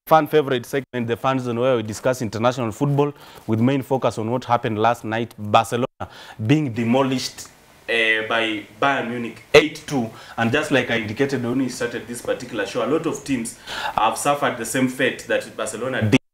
fan favorite segment, the fan zone, where we discuss international football with main focus on what happened last night. Barcelona being demolished by Bayern Munich 8-2, and just like I indicated when we started this particular show, a lot of teams have suffered the same fate that Barcelona did.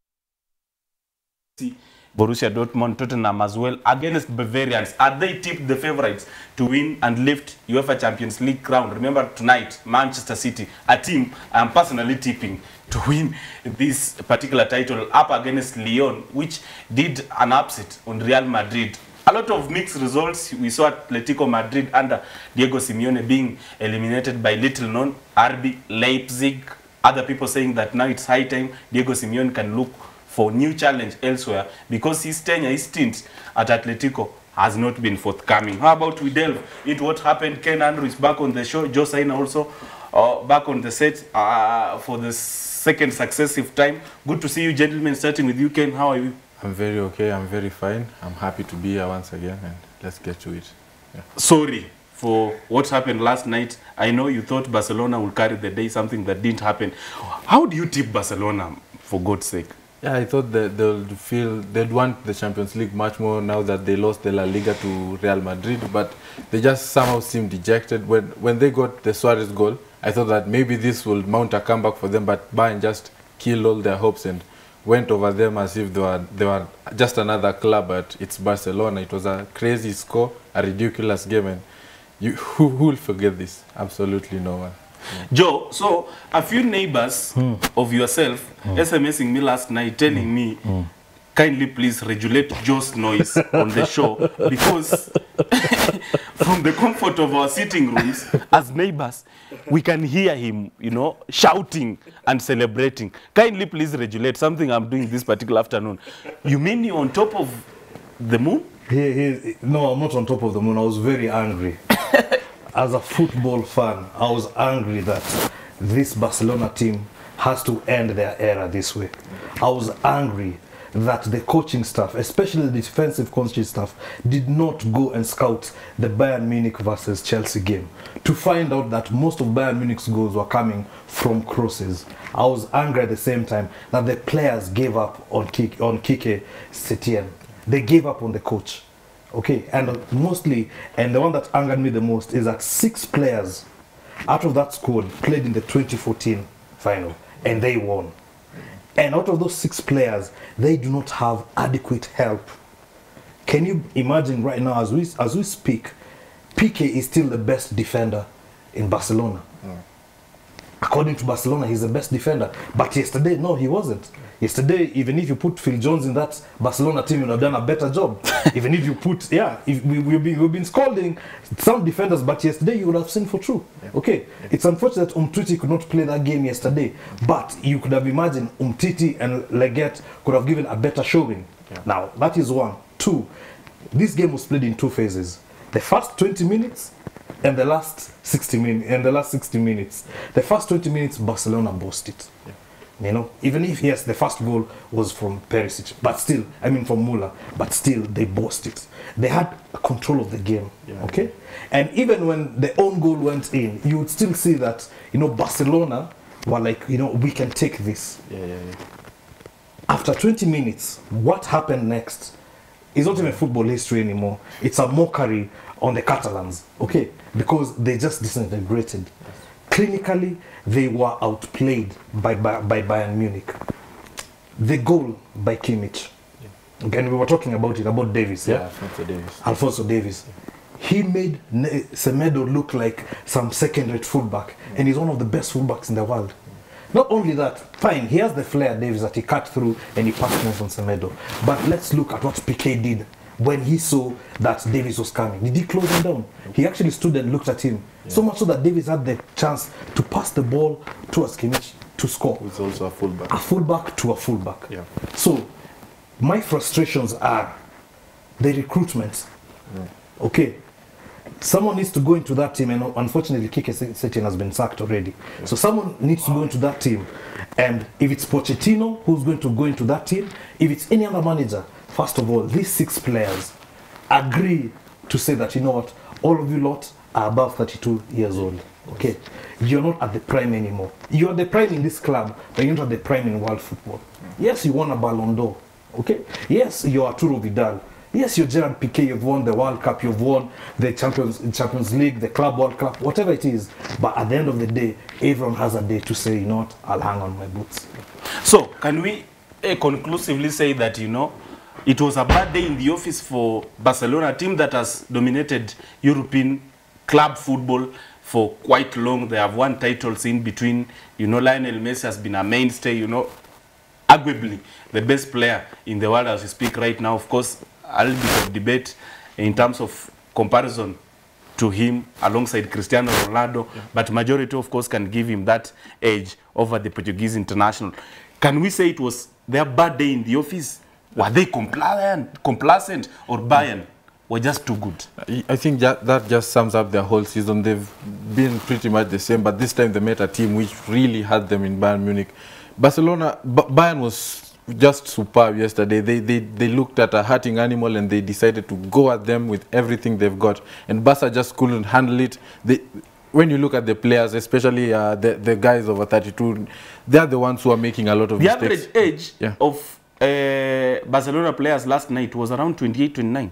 Borussia Dortmund, Tottenham as well, against Bavarians. Are they tipped the favorites to win and lift UEFA Champions League crown? Remember tonight, Manchester City, a team I am personally tipping to win this particular title, up against Lyon, which did an upset on Real Madrid. A lot of mixed results. We saw Atletico Madrid under Diego Simeone being eliminated by little-known RB Leipzig. Other people saying that now it's high time Diego Simeone can look for new challenge elsewhere, because his tenure, his stint at Atletico has not been forthcoming. How about we delve into what happened? Ken Andrew is back on the show. Joe Saina also back on the set for the second successive time. Good to see you, gentlemen. Starting with you, Ken. How are you? I'm very okay. I'm very fine. I'm happy to be here once again, and let's get to it. Yeah. Sorry for what happened last night. I know you thought Barcelona would carry the day, something that didn't happen. How do you tip Barcelona, for God's sake? Yeah, I thought that they'd want the Champions League much more now that they lost the La Liga to Real Madrid, but they just somehow seemed dejected. When they got the Suarez goal, I thought that maybe this will mount a comeback for them, but Bayern just killed all their hopes and went over them as if they were just another club, but it's Barcelona. It was a crazy score, a ridiculous game, and who will forget this? Absolutely no one. Yeah. Joe, so a few neighbors of yourself SMSing me last night telling me, kindly please regulate Joe's noise on the show, because from the comfort of our sitting rooms as neighbors, we can hear him, you know, shouting and celebrating. Kindly please regulate, something I'm doing this particular afternoon. You mean you're on top of the moon? No, I'm not on top of the moon. I was very angry. As a football fan, I was angry that this Barcelona team has to end their era this way. I was angry that the coaching staff, especially the defensive coaching staff, did not go and scout the Bayern Munich versus Chelsea game to find out that most of Bayern Munich's goals were coming from crosses. I was angry at the same time that the players gave up on Kike Setien. They gave up on the coach. Okay, and mostly, and the one that angered me the most is that 6 players out of that squad played in the 2014 final, and they won. And out of those 6 players, they do not have adequate help. Can you imagine right now, as we speak, Piqué is still the best defender in Barcelona. According to Barcelona, he's the best defender. But yesterday, no, he wasn't. Yesterday, even if you put Phil Jones in that Barcelona team, you would have done a better job. Even if you put, we've been scolding some defenders, but yesterday you would have seen for true. Yeah. Okay, yeah. It's unfortunate Umtiti could not play that game yesterday, but you could have imagined Umtiti and Leggett could have given a better showing. Yeah. Now, that is 1. 2, this game was played in 2 phases. The first 20 minutes and the last 60 minutes. The first 20 minutes, Barcelona bossed it. Yeah. You know, even if, yes, the first goal was from Perisic, but still, I mean from Müller, but still, they bossed it. They had control of the game, okay? And even when the own goal went in, you would still see that, you know, Barcelona were like, you know, we can take this. After 20 minutes, what happened next is not even football history anymore. It's a mockery on the Catalans, okay? Because they just disintegrated. Clinically, they were outplayed by Bayern Munich. The goal by Kimmich. Again, we were talking about it, about Davis. Alphonso Davies. He made Semedo look like some second-rate fullback, and he's one of the best fullbacks in the world. Not only that, fine, he has the flair, Davies, that he cut through and he passed him from Semedo. But let's look at what Piqué did when he saw that Davies was coming. Did he close him down? He actually stood and looked at him. So much so that Davies had the chance to pass the ball towards Kimmich to score. Who's also a fullback. A fullback to a fullback. So, my frustrations are the recruitment. Okay. Someone needs to go into that team, and unfortunately Kike Setien has been sacked already. So someone needs to go into that team. And if it's Pochettino who's going to go into that team, if it's any other manager, first of all, these 6 players agree to say that, you know what, all of you lot are above 32 years old. Okay, you're not at the prime anymore. You're at the prime in this club, but you're not at the prime in world football. Yes, you won a Ballon d'Or. Okay, yes, you're Arturo Vidal. Yes, you're Gerard Piqué, you've won the World Cup, you've won the Champions League, the Club World Cup, whatever it is. But at the end of the day, everyone has a day to say, you know what, I'll hang on my boots. So, can we conclusively say that, you know, it was a bad day in the office for Barcelona, a team that has dominated European club football for quite long. They have won titles in between. You know, Lionel Messi has been a mainstay, you know, arguably the best player in the world as we speak right now. Of course, a little bit of debate in terms of comparison to him alongside Cristiano Ronaldo, but majority, of course, can give him that edge over the Portuguese international. Can we say it was their bad day in the office? Were they complacent, or Bayern were just too good? I think that just sums up their whole season. They've been pretty much the same, but this time they met a team which really had them in Bayern Munich. Bayern was just superb yesterday. They looked at a hurting animal and they decided to go at them with everything they've got. And Barca just couldn't handle it. When you look at the players, especially the guys over 32, they are the ones who are making a lot of mistakes. The average age of Barcelona players last night was around 28, 29.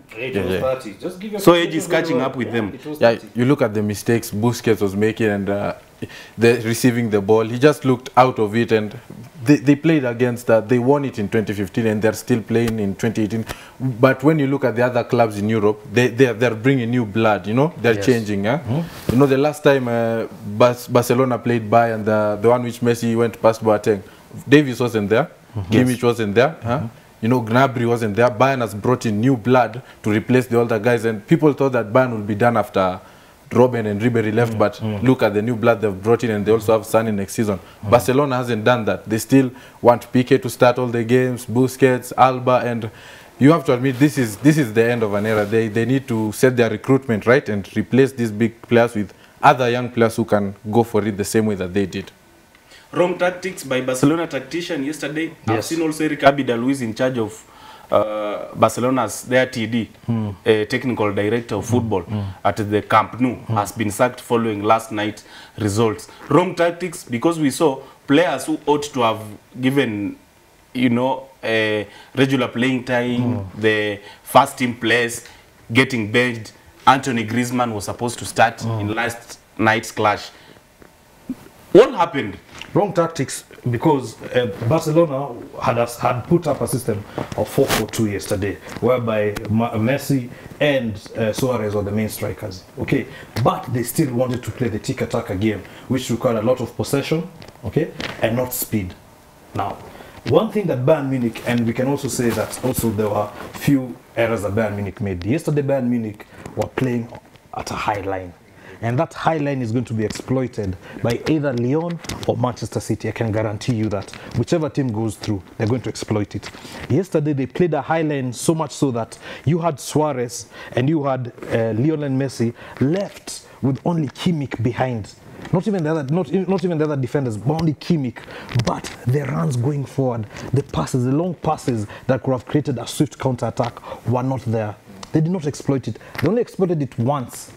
So age is catching up with them. Yeah, you look at the mistakes Busquets was making and the receiving the ball. He just looked out of it, and they played against that. They won it in 2015 and they're still playing in 2018. But when you look at the other clubs in Europe, they're bringing new blood, you know, they're changing. You know, the last time Barcelona played Bayern, the one which Messi went past Boateng, Davies wasn't there. Kimmich wasn't there. You know, Gnabry wasn't there. Bayern has brought in new blood to replace the older guys, and people thought that Bayern would be done after Robben and Ribéry left, but look at the new blood they've brought in, and they also have Sane next season. Barcelona hasn't done that. They still want Piqué to start all the games, Busquets, Alba, and you have to admit this is the end of an era. They need to set their recruitment right and replace these big players with other young players who can go for it the same way that they did. Wrong tactics by Barcelona tactician yesterday. Yes. I've seen also Eric Abidal, who is in charge of Barcelona's, their TD, technical director of football at the Camp Nou, has been sacked following last night's results. Wrong tactics because we saw players who ought to have given, you know, regular playing time, the first team players getting benched. Anthony Griezmann was supposed to start in last night's clash. What happened? Wrong tactics because Barcelona had put up a system of 4-4-2 yesterday, whereby Messi and Suarez were the main strikers. Okay, but they still wanted to play the tiki-taka game, which required a lot of possession, okay, and not speed. Now, one thing that Bayern Munich, and we can also say that also there were few errors that Bayern Munich made. Yesterday, Bayern Munich were playing at a high line. And that high line is going to be exploited by either Lyon or Manchester City. I can guarantee you that whichever team goes through, they're going to exploit it. Yesterday, they played a high line so much so that you had Suarez and you had Lionel Messi left with only Kimmich behind. Not even the other defenders, but only Kimmich. But the runs going forward, the passes, the long passes that could have created a swift counter-attack were not there. They did not exploit it. They only exploited it once.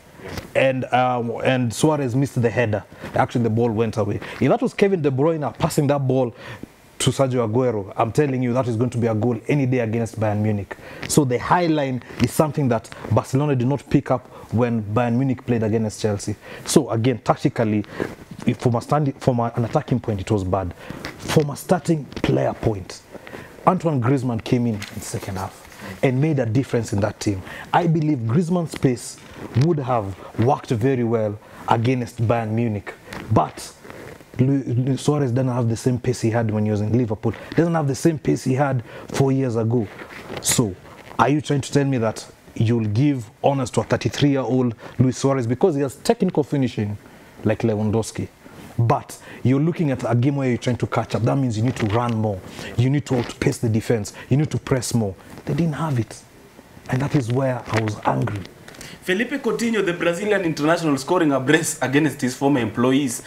And Suarez missed the header. Actually, the ball went away. If that was Kevin De Bruyne passing that ball to Sergio Aguero, I'm telling you that is going to be a goal any day against Bayern Munich. So the high line is something that Barcelona did not pick up when Bayern Munich played against Chelsea. So again, tactically, from an attacking point, it was bad. From a starting player point, Antoine Griezmann came in the second half and made a difference in that team. I believe Griezmann's pace would have worked very well against Bayern Munich, but Suarez doesn't have the same pace he had when he was in Liverpool. Doesn't have the same pace he had 4 years ago. So, are you trying to tell me that you'll give honors to a 33-year-old Luis Suarez because he has technical finishing like Lewandowski? But you're looking at a game where you're trying to catch up. That means you need to run more. You need to outpace the defense. You need to press more. They didn't have it. And that is where I was angry. Felipe Coutinho, the Brazilian international, scoring a brace against his former employers,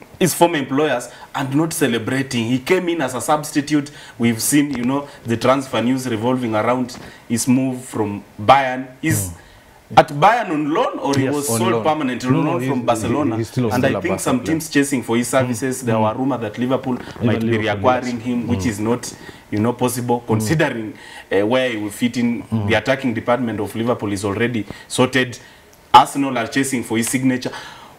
and not celebrating. He came in as a substitute. We've seen, you know, the transfer news revolving around his move from Bayern. at Bayern on loan, or he Yes, was on sold loan. permanent on No, loan he's- from Barcelona. he's still And a I think some Barca player. teams chasing for his services. There were rumors that Liverpool might be Liverpool, reacquiring him, which is not, possible, considering where he will fit in. The attacking department of Liverpool is already sorted. Arsenal are chasing for his signature.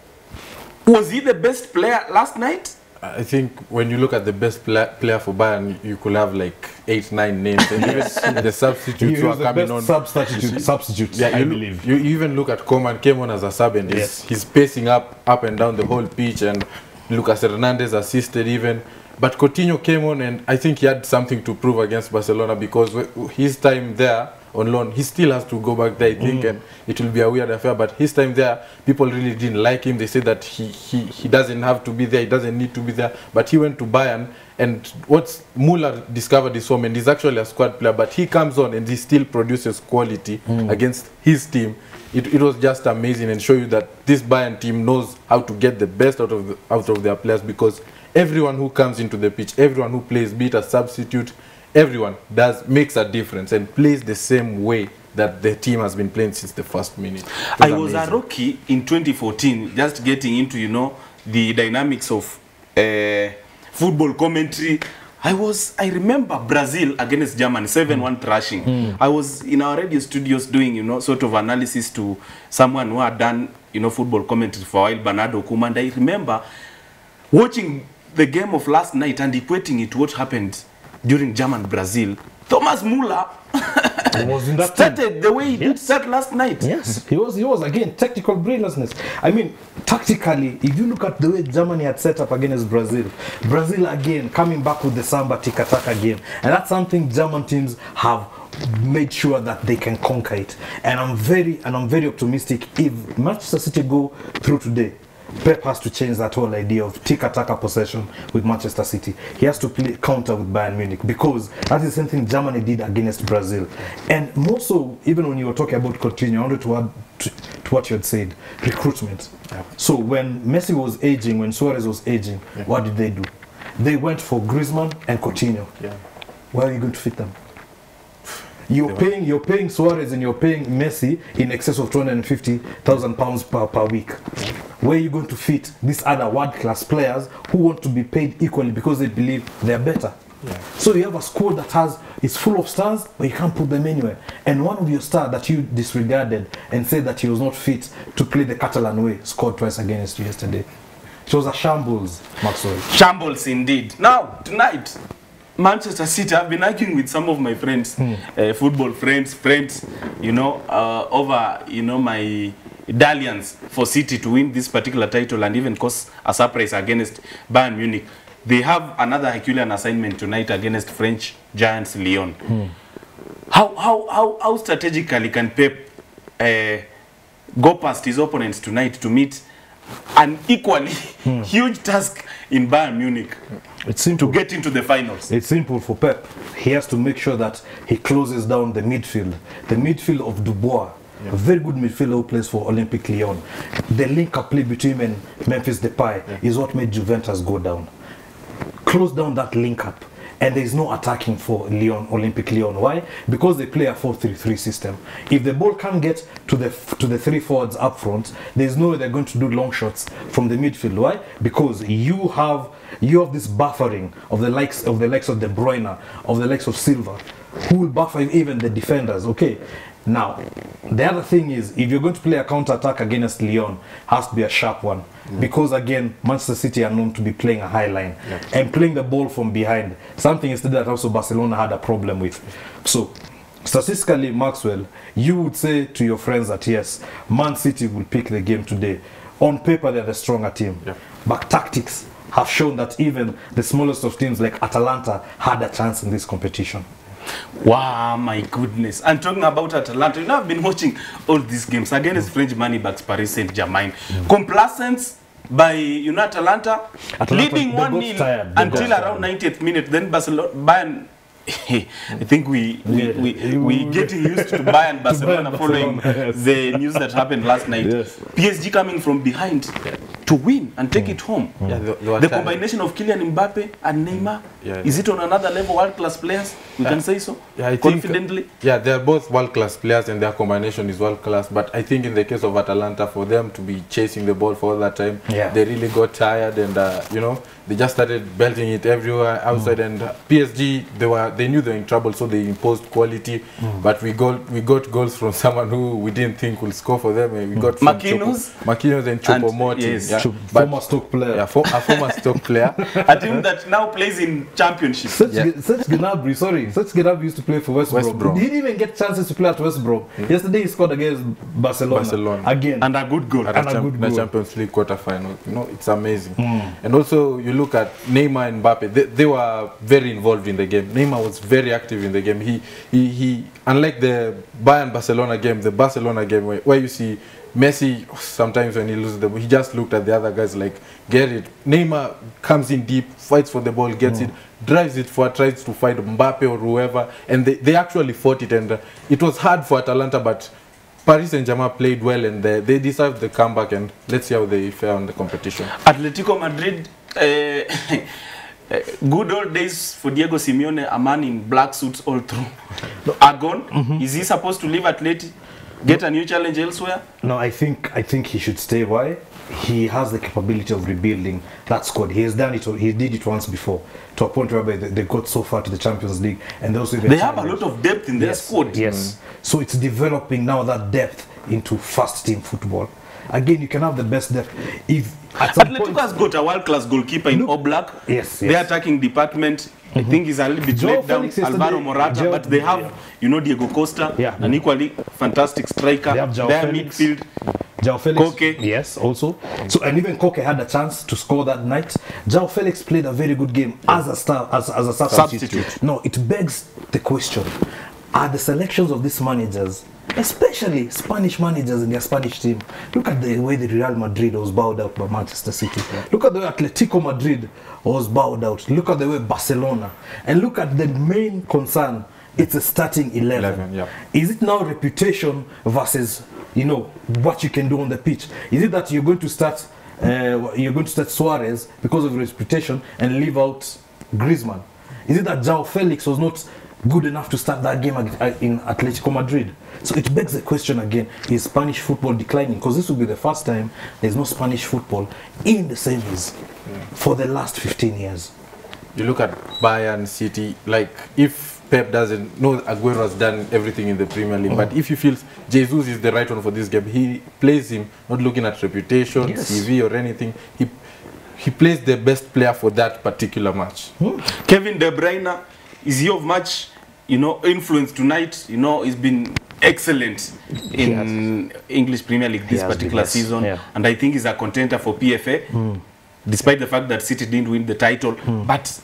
Was he the best player last night? I think when you look at the best player for Bayern, you could have like 8-9 names, and even the He substitutes who are was the coming best on. substitute, Yeah, I you, believe. you even look at Coman came on as a sub, and Yes. he's pacing up and down the whole pitch, and Lucas Hernandez assisted even. But Coutinho came on, and I think he had something to prove against Barcelona, because his time there on loan, he still has to go back there, I think, and it will be a weird affair. But his time there, people really didn't like him. They said that he doesn't have to be there, he doesn't need to be there. But he went to Bayern, and what Muller discovered is and he's actually a squad player, but he comes on and he still produces quality against his team. It was just amazing, and show you that this Bayern team knows how to get the best out of their players, because everyone who comes into the pitch, everyone who plays, be it a substitute, everyone makes a difference and plays the same way that the team has been playing since the first minute. I was a rookie in 2014, just getting into, the dynamics of football commentary. I remember Brazil against Germany, 7-1 thrashing. I was in our radio studios doing, sort of analysis to someone who had done, football commentary for a while, Bernardo Kuma, and I remember watching the game of last night and equating it to what happened during German-Brazil. Thomas Muller Was in that started the way he did Yes. start last night. Yes, he was again technical brilliantness. I mean, tactically, if you look at the way Germany had set up against Brazil again coming back with the Samba tiki-taka game, and that's something German teams have made sure that they can conquer it. And I'm very optimistic if Manchester City go through today. Pep has to change that whole idea of tiki-taka possession with Manchester City. He has to play counter with Bayern Munich, because that is the same thing Germany did against Brazil. And more so, even when you were talking about Coutinho, I wanted to add to what you had said, recruitment. Yeah. So when Messi was aging, when Suarez was aging, what did they do? They went for Griezmann and Coutinho. Yeah. Where are you going to fit them? You're paying Suarez and you're paying Messi in excess of £250,000 per week. Where are you going to fit these other world-class players who want to be paid equally because they believe they're better? Yeah. So you have a squad that is full of stars, but you can't put them anywhere. And one of your stars that you disregarded and said that he was not fit to play the Catalan way scored twice against you yesterday. It was a shambles, Maxwell. Shambles indeed. Now, tonight, Manchester City, I've been arguing with some of my friends, football friends, over, my dalliance for City to win this particular title and even cause a surprise against Bayern Munich. They have another Herculean assignment tonight against French giants Lyon. How strategically can Pep go past his opponents tonight to meet an equally huge task in Bayern Munich? It's simple. To get into the finals. It's simple for Pep. He has to make sure that he closes down the midfield. The midfield of Dubois, a very good midfielder who plays for Olympique Lyon. The link-up play between him and Memphis Depay is what made Juventus go down. Close down that link-up. And there is no attacking for Olympique Lyon. Why? Because they play a 4-3-3 system. If the ball can't get to the three forwards up front, there's no way they're going to do long shots from the midfield. Why? Because you have this buffering of the likes of De Bruyne, of the likes of Silva, who will buffer even the defenders. Okay. Now, the other thing is, if you're going to play a counter-attack against Lyon, has to be a sharp one. Because again, Manchester City are known to be playing a high line and playing the ball from behind. Something instead that also Barcelona had a problem with. So, statistically, Maxwell, you would say to your friends that yes, Man City will pick the game today. On paper, they're the stronger team. But tactics have shown that even the smallest of teams like Atalanta had a chance in this competition. Wow, my goodness. And talking about Atalanta, I've been watching all these games against French moneybacks, Paris Saint-Germain. Complacence by Atalanta leading they got 1-0 tired. They until got around 90th minute. Then Bayern, I think we getting used to Barcelona following Yes. the news that happened last night. Yes. PSG coming from behind to win and take it home. Yeah, The combination of Kylian Mbappe and Neymar, is it on another level, world-class players? We can say so, yeah, I confidently? Think, they're both world-class players and their combination is world-class. But I think in the case of Atalanta, for them to be chasing the ball for all that time, they really got tired and, they just started belting it everywhere outside. And PSG, they knew they were in trouble, so they imposed quality. But we got goals from someone who we didn't think would score for them. We got Marquinhos and Choupo-Moting. Yes. Former Stoke player. Yeah, a former Stoke player. A team that now plays in Championship. Serge Gnabry used to play for West Brom. He didn't even get chances to play at West Brom. Yesterday he scored against Barcelona. Again. And a good goal. At the Champions League quarterfinal. It's amazing. And also you look at Neymar and Mbappe, they were very involved in the game. Neymar was very active in the game. He unlike the Bayern-Barcelona game, the Barcelona game where you see Messi, sometimes when he loses the ball, he just looked at the other guys like, get it. Neymar comes in deep, fights for the ball, gets it, drives it forward, tries to fight Mbappe or whoever, and they actually fought it, and it was hard for Atalanta, but Paris Saint-Germain played well, and they deserved the comeback, and let's see how they fare on the competition. Atletico Madrid, good old days for Diego Simeone, a man in black suits all through. Are gone. Is he supposed to leave Atleti? Get a new challenge elsewhere? No, I think he should stay. Why? He has the capability of rebuilding that squad. He has done it. He did it once before, to a point where they got so far to the Champions League, and they have a lot of depth in their squad. Yes. So it's developing now that depth into first team football. Again, you can have the best depth if Atletico has got a world-class goalkeeper in Oblak. Yes. Their attacking department, I think, is a little bit let down. Alvaro Morata, but they have, Diego Costa, an equally fantastic striker. They have their midfield. João Felix, Koke. yes, also. So, and even Koke had a chance to score that night. João Felix played a very good game as a substitute. No, it begs the question: are the selections of these managers, especially Spanish managers in their Spanish team, look at the way the Real Madrid was bowed out by Manchester City. Look at the way Atletico Madrid was bowed out. Look at the way Barcelona. And look at the main concern. It's a starting 11. Is it now reputation versus, what you can do on the pitch? Is it that you're going to start Suarez because of reputation and leave out Griezmann? Is it that João Felix was not good enough to start that game in Atletico Madrid? So it begs the question again, is Spanish football declining? Because this will be the first time there's no Spanish football in the semis for the last 15 years. You look at Bayern, City, like if Pep doesn't know, Aguero has done everything in the Premier League, but if he feels Jesus is the right one for this game, he plays him not looking at reputation, CV or anything. He plays the best player for that particular match. Kevin De Bruyne, is he of much influence tonight? He's been excellent in English Premier League this particular season, and I think he's a contender for PFA, despite the fact that City didn't win the title. But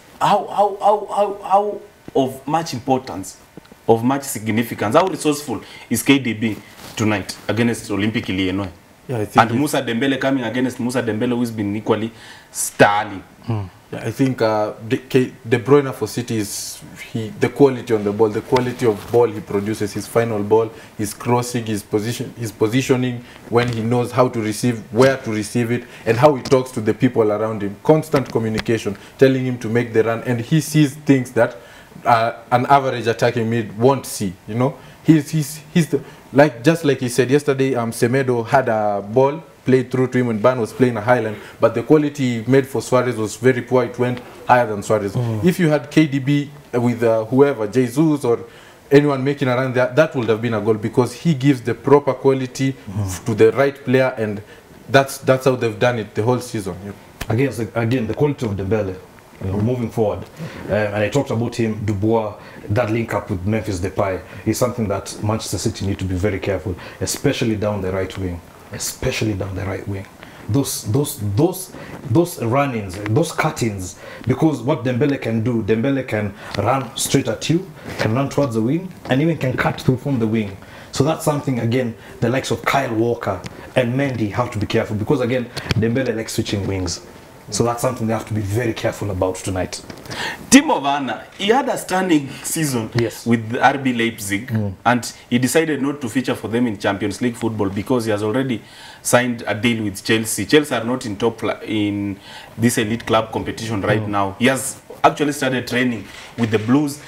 how of much importance, of much significance, how resourceful is KDB tonight against Olympique Lyonnais? And Moussa Dembele coming against Moussa Dembele, who's been equally sterling. I think De Bruyne for City is the quality on the ball, the quality of ball he produces, his final ball, his crossing, his positioning, when he knows how to receive, where to receive it, and how he talks to the people around him. Constant communication, telling him to make the run, and he sees things that an average attacking mid won't see. He's just like he said yesterday. Semedo had a ball played through to him when Ban was playing a highland, but the quality made for Suarez was very poor. It went higher than Suarez. If you had KDB with whoever, Jesus or anyone making a run there, that would have been a goal, because he gives the proper quality to the right player, and that's how they've done it the whole season. Again, the quality of Dembele. Moving forward, and I talked about him, Dubois, that link up with Memphis Depay is something that Manchester City need to be very careful, especially down the right wing. Those run-ins, those cut-ins, because what Dembele can do, Dembele can run straight at you, can run towards the wing, and even can cut through from the wing. So that's something, again, the likes of Kyle Walker and Mendy have to be careful, because again, Dembele likes switching wings. So that's something they have to be very careful about tonight. Timo Werner, he had a stunning season Yes. with RB Leipzig, and he decided not to feature for them in Champions League football because he has already signed a deal with Chelsea. Chelsea are not in in this elite club competition right now. He has actually started training with the Blues.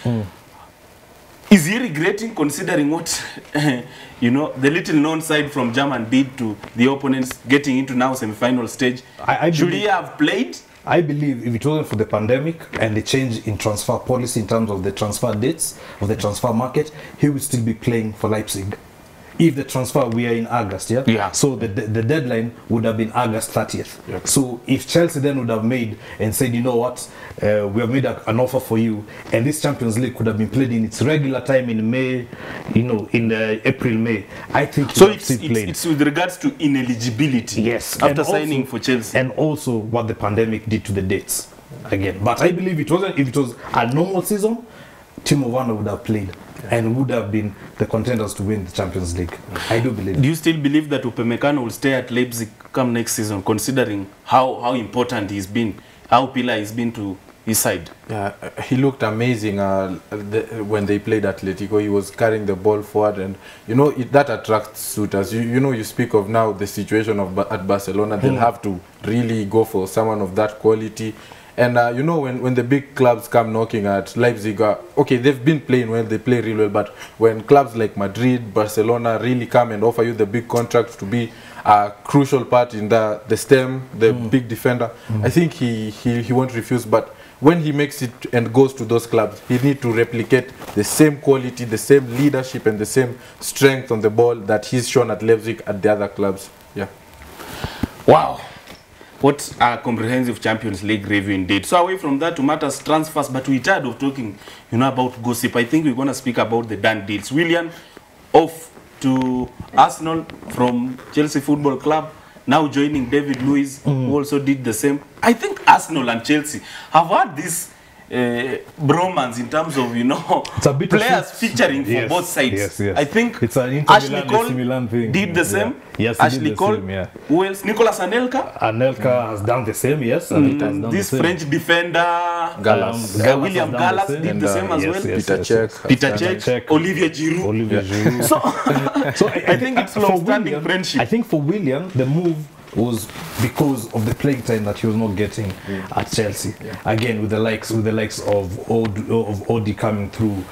Is he regretting, considering what, you know, the little known side from German did to the opponents getting into now semi-final stage? I Should believe- he have played? I believe if it wasn't for the pandemic and the change in transfer policy in terms of the transfer dates of the transfer market, he would still be playing for Leipzig. If the transfer, we are in August, yeah? Yeah. So the deadline would have been August 30th. Yep. So if Chelsea then would have made and said, you know what, we have made an offer for you, and this Champions League could have been played in its regular time in May, you know, in April, May, I think he So would have still played. it's with regards to ineligibility. Yes, After and also- signing for Chelsea. and also what the pandemic did to the dates again. But I believe if it was a normal season, Timo Werner would have played and would have been the contenders to win the Champions League. I do believe. Do you still believe that Upamecano will stay at Leipzig come next season, considering how important he's been, how pillar he's been to his side? Yeah, he looked amazing when they played Atletico. He was carrying the ball forward, and you know that attracts suitors. You know, you speak of now the situation of at Barcelona. They'll have to really go for someone of that quality. And you know, when the big clubs come knocking at Leipzig, okay, they've been playing well, they play really well, but when clubs like Madrid, Barcelona really come and offer you the big contracts to be a crucial part in the stem, the big defender, I think he won't refuse. But when he makes it and goes to those clubs, he needs to replicate the same quality, the same leadership, and the same strength on the ball that he's shown at Leipzig at the other clubs. Yeah. Wow. What a comprehensive Champions League review indeed. So away from that to matters transfers, but we're tired of talking, you know, about gossip. I think we're going to speak about the done deals. Willian off to Arsenal from Chelsea Football Club, now joining David Luiz, who also did the same. I think Arsenal and Chelsea have had this bromance in terms of, you know, It's a bit of players it. featuring for Yes, both sides. yes, yes. I think It's an Inter Ashley Milan, Cole AC Milan thing. did the same. Yeah. Yes, he did Ashley the Cole. same, yeah. Who else? Nicolas Anelka. Anelka has done the same, yes. Anelka has done This the same. French defender, Gallas. Gallas William has done the Gallas same. did the And, same as yes, well. yes. Peter Cech. Peter Cech. Cech, Olivier Giroud. Olivier Giroud. So I think it's for long-standing Willian, friendship. I think for Willian, the move was because of the playing time that he was not getting at Chelsea. Again, with the likes of Odi coming through,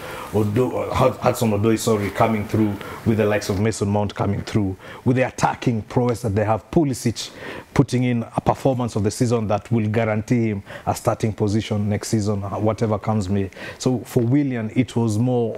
Hudson Odoi, sorry, coming through, with the likes of Mason Mount coming through, with the attacking prowess that they have, Pulisic putting in a performance of the season that will guarantee him a starting position next season, whatever comes may. So for Willian, it was more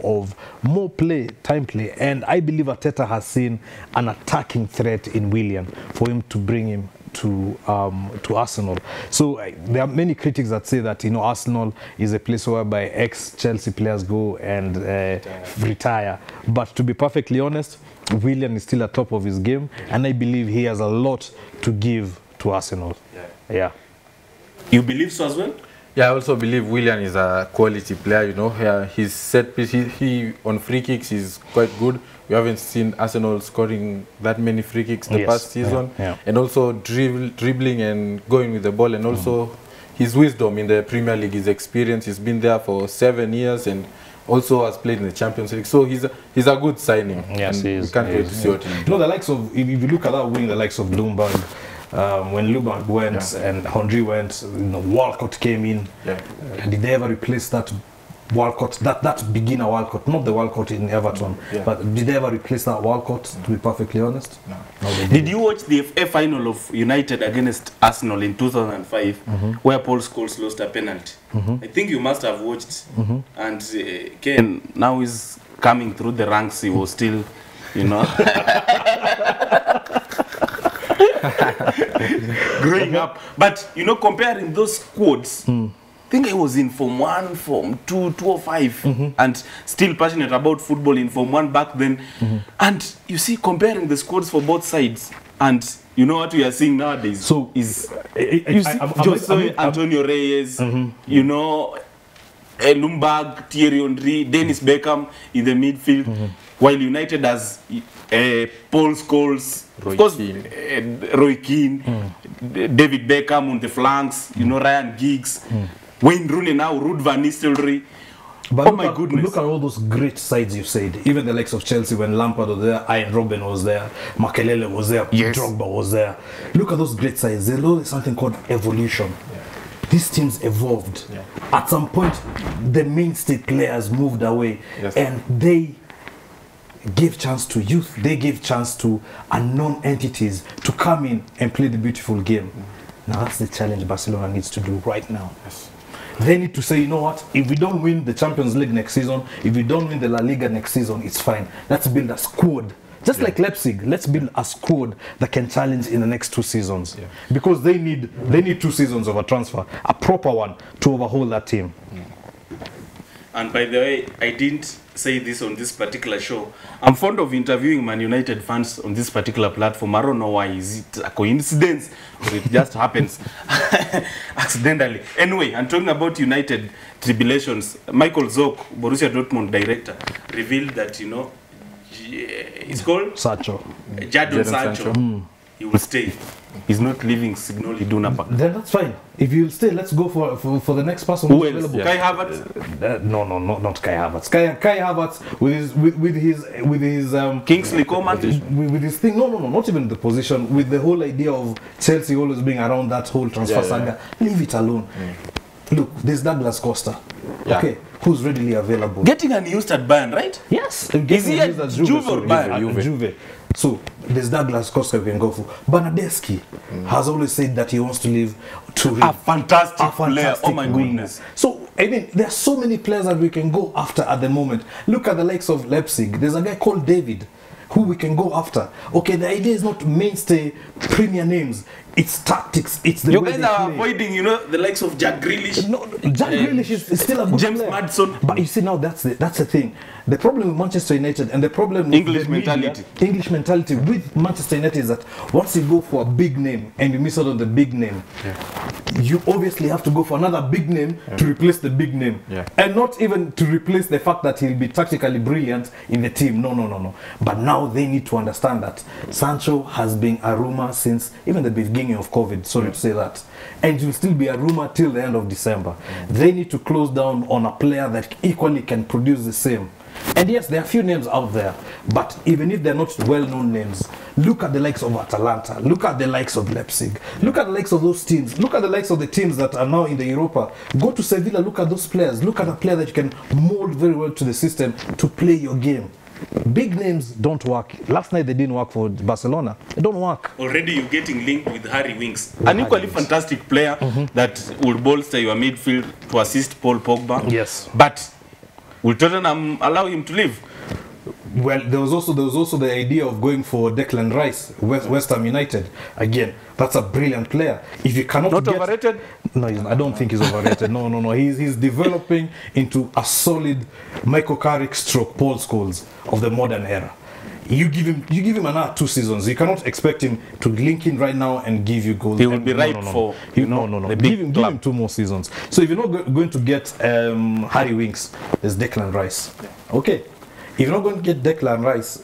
time play, and I believe Arteta has seen an attacking threat in Willian for him to bring him to Arsenal. So there are many critics that say that, you know, Arsenal is a place whereby ex-Chelsea players go and retire. But to be perfectly honest, Willian is still at top of his game, and I believe he has a lot to give to Arsenal. Yeah. You believe so as well? Yeah, I also believe Willian is a quality player. You know, his set piece, he on free kicks is quite good. We haven't seen Arsenal scoring that many free kicks the past season, and also dribbling and going with the ball, and also his wisdom in the Premier League, his experience. He's been there for 7 years, and also has played in the Champions League. So he's a good signing. Yes, he is. We can't wait to see what he You know, the likes of, if you look at that wing, the likes of Ljungberg, when Ljungberg went and Henry went, you know, Walcott came in. Did they ever replace that Walcott, that beginner Walcott, not the Walcott in Everton, but did they ever replace that Walcott, to be perfectly honest? No. Did you watch the FA final of United against Arsenal in 2005, where Paul Scholes lost a penalty? I think you must have watched. And Ken now is coming through the ranks. He was still, you know, growing up. But, you know, comparing those squads, I think I was in Form 1, Form 2, 205, and still passionate about football in Form 1 back then. And you see, comparing the squads for both sides, and you know what we are seeing nowadays So is, you see, Jose Antonio Reyes, you know, Lumberg, Thierry Henry, Dennis Beckham in the midfield, while United has Paul Scholes, Roy of course, Keane. Roy Keane, David Beckham on the flanks, you know, Ryan Giggs, Wayne Rooney now, Ruud van Nistelrooy. But Oh look my at, goodness. Look at all those great sides you said. Even the likes of Chelsea when Lampard was there, Ian Robben was there, Makelele was there, Yes. Drogba was there. Look at those great sides. There's always something called evolution. These teams evolved. Yeah. At some point, the mainstay players moved away, Yes. and they gave chance to youth. They gave chance to unknown entities to come in and play the beautiful game. Now that's the challenge Barcelona needs to do right now. They need to say, you know what, if we don't win the Champions League next season, if we don't win the La Liga next season, it's fine. Let's build a squad. Just like Leipzig, let's build a squad that can challenge in the next 2 seasons. Yeah. Because they need 2 seasons of a transfer, a proper one, to overhaul that team. And by the way, I didn't say this on this particular show. I'm fond of interviewing Man United fans on this particular platform. I don't know why. Is it a coincidence or it just happens accidentally? Anyway, I'm talking about United tribulations. Michael Zorc, Borussia Dortmund director, revealed that, you know, it's called Sancho. Jadon Jadon Sancho. Sancho. He will stay. He's not leaving Signal Iduna Park. Then that's fine. If you'll stay, let's go for the next person Who who's else? available. Kai Havertz? No, not Kai Havertz. Kai Havertz with his Kingsley Coman? with his thing. No, not even the position. With the whole idea of Chelsea always being around that whole transfer Yeah. saga, leave it alone. Look, there's Douglas Costa. Yeah. Okay, who's readily available? Getting unused at Bayern, right? Yes. Is he at Juve or Bayern? Juve. So there's Douglas Costa we can go for. Bernadeschi has always said that he wants to leave to A fantastic, a player. fantastic Oh my winger. goodness. So I mean, there are so many players that we can go after at the moment. Look at the likes of Leipzig. There's a guy called David who we can go after. Okay, the idea is not mainstay premier names. It's tactics. It's the You way guys they are play. avoiding, you know, the likes of Jack Grealish. No, Jack Grealish is still a good James player. Maddison. But you see now that's the thing. The problem with Manchester United and the problem with English the media- mentality. English mentality with Manchester United is that once you go for a big name and you miss out on the big name, you obviously have to go for another big name to replace the big name. Yeah. And not even to replace the fact that he'll be tactically brilliant in the team. No. But now they need to understand that Sancho has been a rumor since even the beginning of COVID, sorry to say that. And will still be a rumor till the end of December. They need to close down on a player that equally can produce the same. And yes, there are a few names out there, but even if they're not well-known names, look at the likes of Atalanta, look at the likes of Leipzig, look at the likes of those teams, look at the likes of the teams that are now in the Europa. Go to Sevilla, look at those players, look at a player that you can mold very well to the system to play your game. Big names don't work. Last night they didn't work for Barcelona. They don't work. Already you're getting linked with Harry Winks, an equally fantastic player that will bolster your midfield to assist Paul Pogba. Yes. But will Tottenham allow him to leave? Well, there was also the idea of going for Declan Rice, West Ham United. Again, that's a brilliant player. If you cannot Not get, overrated? No, I don't think he's overrated. No. He's developing into a solid Michael Carrick stroke Paul Scholes of the modern era. You give him another 2 seasons. You cannot expect him to link in right now and give you goals. He will And be ripe for, He- you know, no. the Give big him club. 2 more seasons. So if you're not going to get Harry Winks, there's Declan Rice. Okay. If you're not going to get Declan Rice,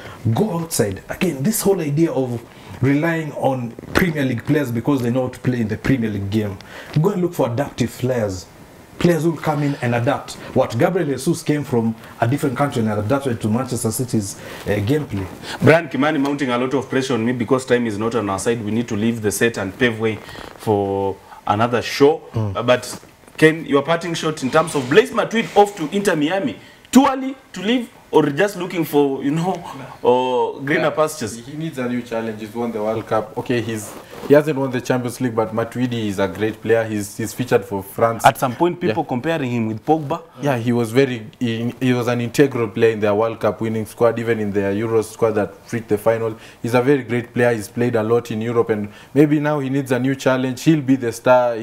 go outside. Again, this whole idea of relying on Premier League players because they know how to play in the Premier League game. Go and look for adaptive players. Players who will come in and adapt. What Gabriel Jesus came from a different country and adapted to Manchester City's gameplay. Brian Kimani mounting a lot of pressure on me because time is not on our side. We need to leave the set and pave way for another show. But Ken, your parting shot in terms of Blaise Matuidi off to Inter Miami. Too early to leave or just looking for, greener pastures? He needs a new challenge. He's won the World Cup. Okay, he hasn't won the Champions League, but Matuidi is a great player. He's featured for France. At some point, people comparing him with Pogba. Yeah, he was an integral player in their World Cup winning squad, even in their Euro squad that reached the final. He's a very great player. He's played a lot in Europe, and maybe now he needs a new challenge. He'll be the star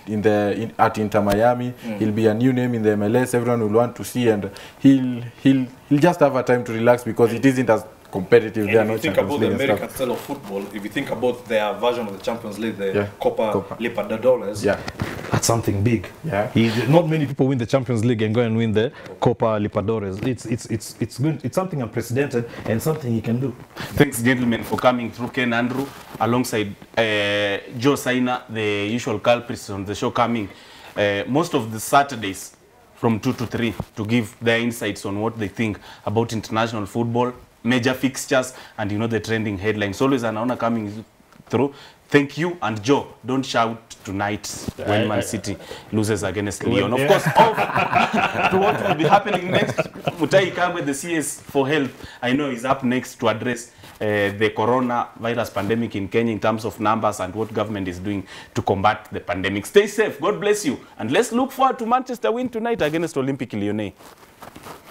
at Inter Miami. He'll be a new name in the MLS. Everyone will want to see, and he'll just have a time to relax because it isn't as competitive. And They are if you not think Champions about the League and American stuff. style of football, if you think about their version of the Champions League, the Yeah. Copa Copa. Libertadores, Yeah. That's something big. Yeah. Not many people win the Champions League and go and win the Copa Libertadores. It's good. It's something unprecedented and something he can do. Thanks, gentlemen, for coming through. Ken Andrew, alongside Joe Saina, the usual culprits on the show, coming most of the Saturdays from 2 to 3 to give their insights on what they think about international football, major fixtures, and the trending headlines. Always an honor coming through. Thank you. And Joe, don't shout tonight when Man City loses against Lyon. Of course, off to what will be happening next. Mutai Kagwe, the CS for Health, I know is up next to address the coronavirus pandemic in Kenya in terms of numbers and what government is doing to combat the pandemic. Stay safe. God bless you. And let's look forward to Manchester win tonight against Olympique Lyonnais.